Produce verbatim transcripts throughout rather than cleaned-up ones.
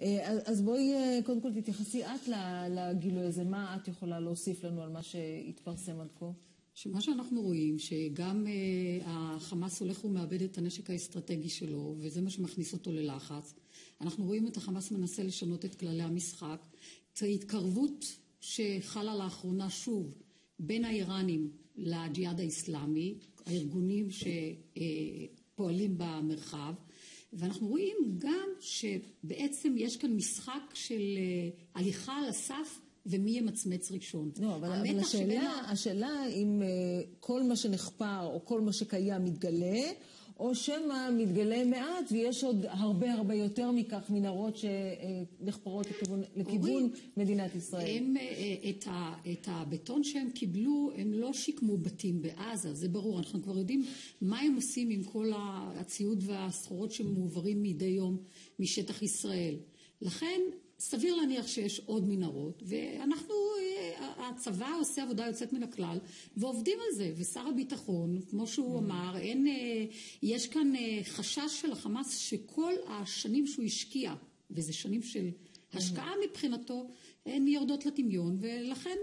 אז בואי קודם כל תתייחסי את לגילוי הזה, מה את יכולה להוסיף לנו על מה שהתפרסם עד כה? שמה שאנחנו רואים, שגם החמאס הולך ומאבד את הנשק האסטרטגי שלו, וזה מה שמכניס אותו ללחץ. אנחנו רואים את החמאס מנסה לשנות את כללי המשחק. את ההתקרבות שחלה לאחרונה שוב בין האיראנים לג'יהאד האסלאמי, הארגונים שפועלים במרחב, ואנחנו רואים גם שבעצם יש כאן משחק של הליכה על הסף ומי ימצמץ ראשון. לא, אבל, אבל השאלה, שבין... השאלה אם כל מה שנחפר או כל מה שקיים מתגלה, או שמה מתגלה מעט ויש עוד הרבה הרבה יותר מכך מנהרות שנחפרות לכיוון, לכיוון מדינת ישראל. הם, את, ה, את הבטון שהם קיבלו, הם לא שיקמו בתים בעזה, זה ברור. אנחנו כבר יודעים מה הם עושים עם כל הציוד והסחורות שמועברים מדי יום משטח ישראל. לכן סביר להניח שיש עוד מנהרות, ואנחנו, הצבא עושה עבודה יוצאת מן הכלל, ועובדים על זה, ושר הביטחון, כמו שהוא אמר, אין, יש כאן חשש של החמאס שכל השנים שהוא השקיע, וזה שנים של השקעה מבחינתו, הן יורדות לטמיון, ולכן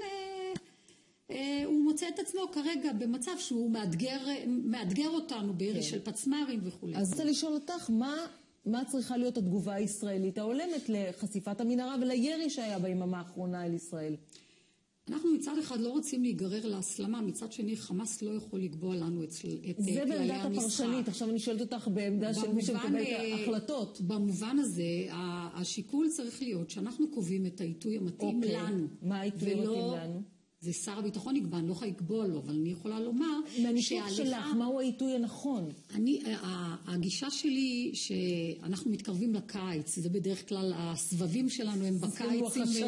הוא מוצא את עצמו כרגע במצב שהוא מאתגר, מאתגר אותנו בירי של פצמ"רים וכו'. אז אני רוצה לשאול אותך, מה... מה צריכה להיות התגובה הישראלית ההולמת לחשיפת המנהרה ולירי שהיה ביממה האחרונה אל ישראל? אנחנו מצד אחד לא רוצים להיגרר להסלמה, מצד שני חמאס לא יכול לקבוע לנו את כללי המשחק. זה בעמדת הפרשנית, עכשיו אני שואלת אותך בעמדה של מי שמקבל את ההחלטות. במובן הזה, השיקול צריך להיות שאנחנו קובעים את העיתוי המתאים לנו. מה העיתוי המתאים לנו? זה שר הביטחון יקבע, אני לא יכולה לקבוע לו, אבל אני יכולה לומר מהניתוח שלך, מהו העיתוי הנכון? אני, הגישה שלי שאנחנו מתקרבים לקיץ, זה בדרך כלל הסבבים שלנו הם בקיץ,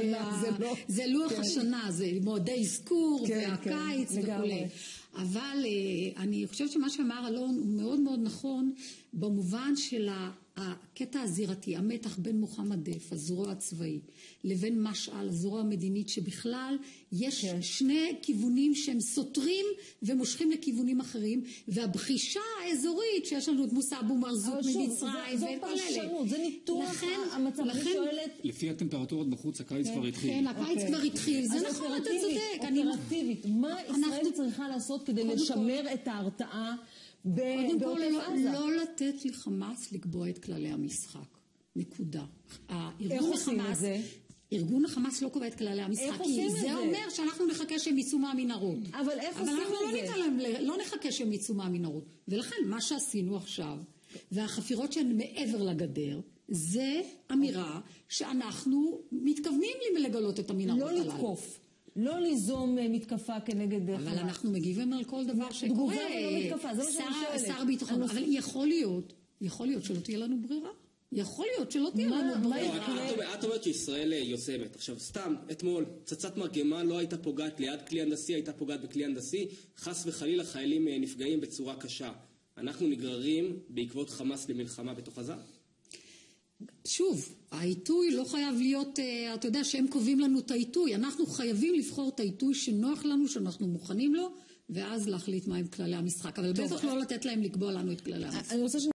זה לוח השנה, זה מועדי אזכור והקיץ וכו'. אבל אני חושבת שמה שאמר אלון הוא מאוד מאוד נכון במובן של הקטע הזירתי, המתח בין מוחמד דף, הזרוע הצבאי, לבין משעל, הזרוע המדינית, שבכלל יש שני כיוונים שהם סותרים ומושכים לכיוונים אחרים, והבחישה האזורית שיש לנו את מוסא אבו מרזוק ממצרים, זו פרשנות, זה ניתוח המצב, אני שואלת... לפי הטמפרטורות בחוץ, הקיץ כבר התחיל. כן, הקיץ כבר התחיל, זה נכון, אתה צודק. אופרטיבית, מה ישראל צריכה לעשות כדי לשמר את ההרתעה קודם כל לא לתת לחמאס לקבוע את כללי המשחק, נקודה. איך עושים את זה? ארגון החמאס לא קובע את כללי המשחק, כי זה אומר שאנחנו נחכה שהם יצאו מהמנהרות. אבל איך עושים את זה? אבל לא נחכה שהם יצאו מהמנהרות. ולכן מה שעשינו עכשיו, והחפירות שהן מעבר לגדר, זה אמירה שאנחנו מתכוונים לגלות את המנהרות הללו. לא לתקוף. לא ליזום מתקפה כנגד... אבל אנחנו מגיבים על כל דבר שקורה. תגובה ולא מתקפה, זה מה שאני שואלת. שר הביטחון, אבל יכול להיות, יכול להיות שלא תהיה לנו ברירה. יכול להיות שלא תהיה לנו ברירה. את אומרת שישראל יוזמת. עכשיו, סתם, אתמול, פצצת מרגמה לא הייתה פוגעת ליד כלי הנדסי, הייתה פוגעת בכלי הנדסי, חס וחלילה חיילים נפגעים בצורה קשה. אנחנו נגררים בעקבות חמאס למלחמה בתוך עזה? שוב, העיתוי לא חייב להיות, אתה יודע שהם קובעים לנו את העיתוי, אנחנו חייבים לבחור את העיתוי שנוח לנו, שאנחנו מוכנים לו, ואז להחליט מהם כללי המשחק, אבל בטח לא לתת להם לקבוע לנו את כללי המשחק.